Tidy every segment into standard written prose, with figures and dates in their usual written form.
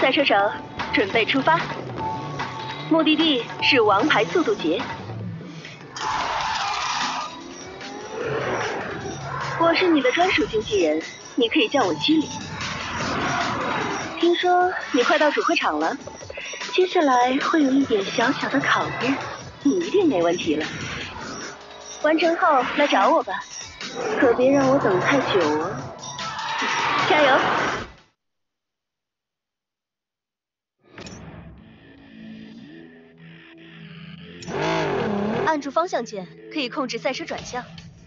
赛车手，准备出发，目的地是王牌速度节。我是你的专属经纪人，你可以叫我基里。听说你快到主会场了，接下来会有一点小小的考验，你一定没问题了。完成后来找我吧，可别让我等太久哦。加油！ 按住方向键可以控制赛车转向。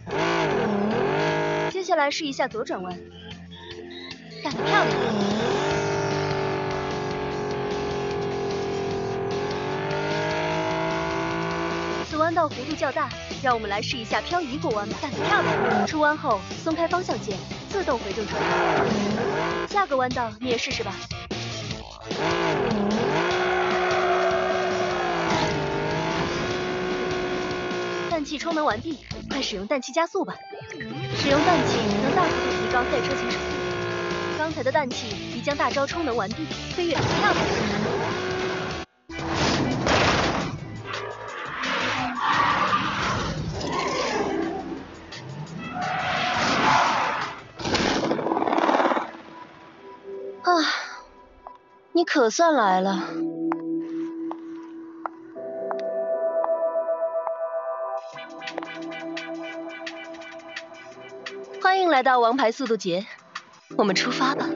接下来试一下左转弯，干得漂亮！此弯道弧度较大，让我们来试一下漂移过弯吧，干得漂亮！出弯后松开方向键，自动回正车道。下个弯道你也试试吧。氮气充能完毕，快使用氮气加速吧！使用氮气能大幅度提高赛车行驶速度。刚才的氮气已将大招充能完毕，飞跃漂亮！啊，你可算来了。欢迎来到王牌速度节，我们出发吧。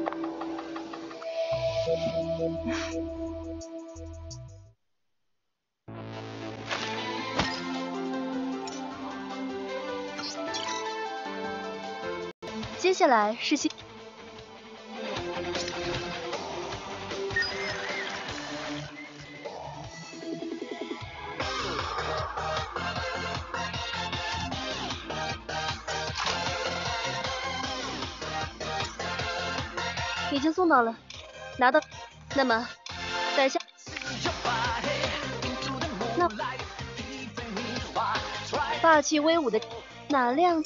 接下来是已经送到了，拿到。那么，在下，那霸气威武的哪辆？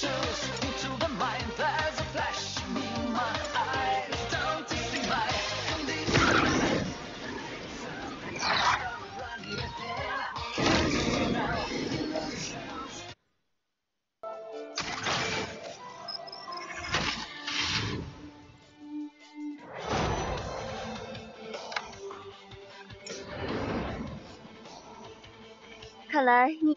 看来你。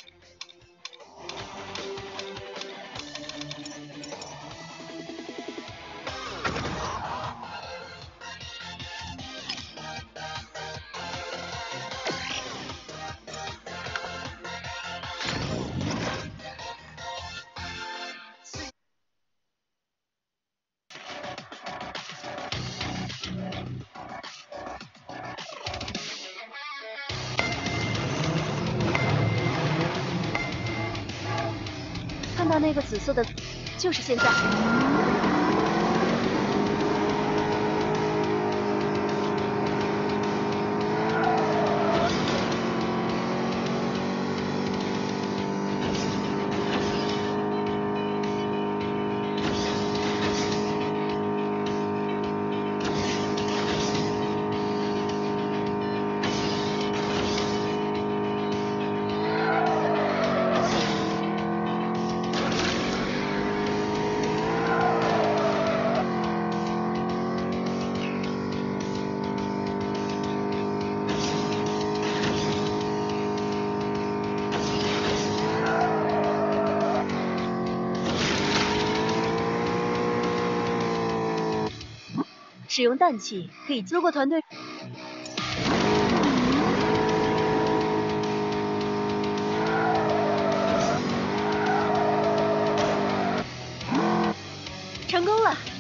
看到那个紫色的，就是现在。使用氮气可以。如果团队成功了。